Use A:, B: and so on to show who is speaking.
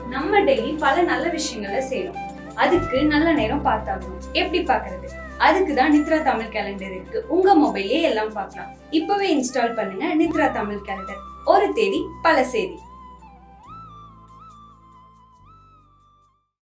A: நம்ம டெய்லி பல நல்ல விஷயங்களை செய்யணும். அதுக்கு நல்ல நேரம் பார்த்தாகணும். எப்படி பாக்குறது? அதுக்கு தான் நித்ரா தமிழ் கேலண்டர் இருக்கு. உங்க மொபைலே எல்லாம் பார்க்கலாம். இப்பவே இன்ஸ்டால் பண்ணுங்க நித்ரா தமிழ் கேலண்டர். ஒரு தேதி பல செய்தி.